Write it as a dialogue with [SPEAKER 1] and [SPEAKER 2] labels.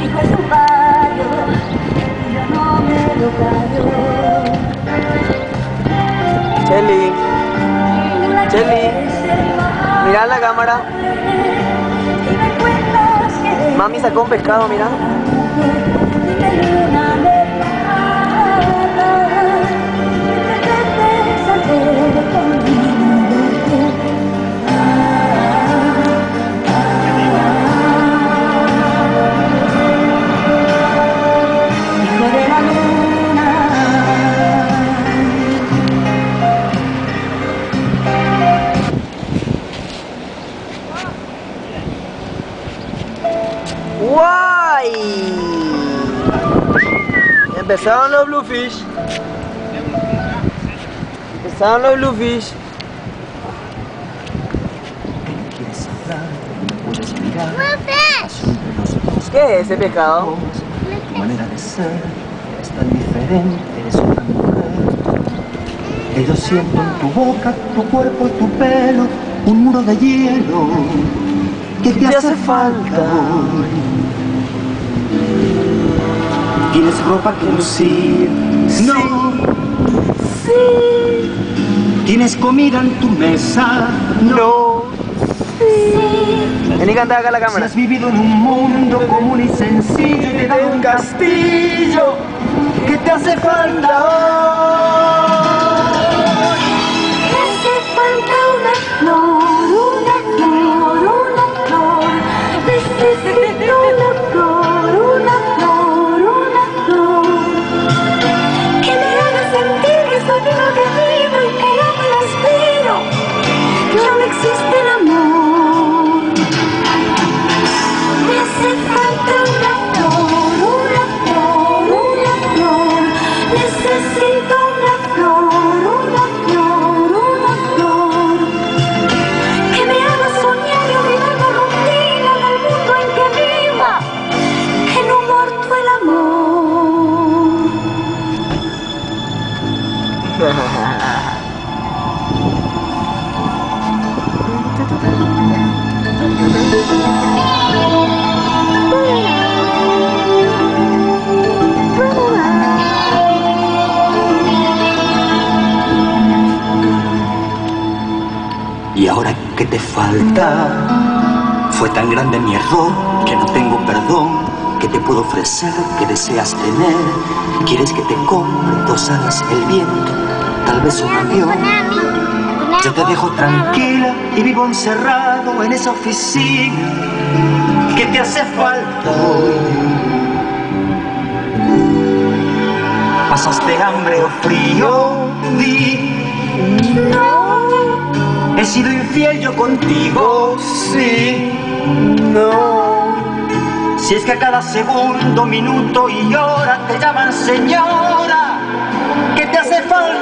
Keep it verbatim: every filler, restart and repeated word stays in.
[SPEAKER 1] hijo es un fallo, yo no me lo callo.
[SPEAKER 2] Cheli, Cheli, mira la cámara. Mami sacó un pescado, mira. ¡Guay! Empezaron los bluefish. Empezaron los bluefish.
[SPEAKER 3] ¿Quieres hablar? ¿Puedes mirar?
[SPEAKER 2] ¿Qué es ese pescado?
[SPEAKER 3] Tu manera de ser es tan diferente, eres una mujer. Que yo siento en tu boca, tu cuerpo y tu pelo un muro de hielo que te, te hace falta hoy. Tienes ropa que lucir, no.
[SPEAKER 2] Sí.
[SPEAKER 3] Tienes comida en tu mesa,
[SPEAKER 2] no. Sí. Vení, canta acá a la cámara.
[SPEAKER 3] Si has vivido en un mundo común y sencillo y te da un castillo que te hace falta hoy.
[SPEAKER 1] Me hace falta una flor, una flor, una flor. Necesito una flor, una flor, una flor. Que me haga sentir que soy vivo, que vivo y que yo me la espero. Ya no existe el amor. Me hace falta una flor, una flor, una flor. Necesito una flor, una flor, una flor. Que me haga soñar y olvidar la rutina del mundo en que viva. Que no ha muerto el amor.
[SPEAKER 3] Y ahora que te falta, fue tan grande mi error que no tengo perdón. ¿Qué te puedo ofrecer? ¿Qué deseas tener? ¿Quieres que te compre dos alas, el viento, tal vez un avión? Yo te dejo tranquila y vivo encerrado en esa oficina que te hace falta hoy. ¿Pasaste hambre o frío? Di.
[SPEAKER 1] No.
[SPEAKER 3] ¿He sido infiel yo contigo? Sí.
[SPEAKER 2] No.
[SPEAKER 3] Si es que a cada segundo, minuto y hora te llaman señora, ¿qué te hace falta?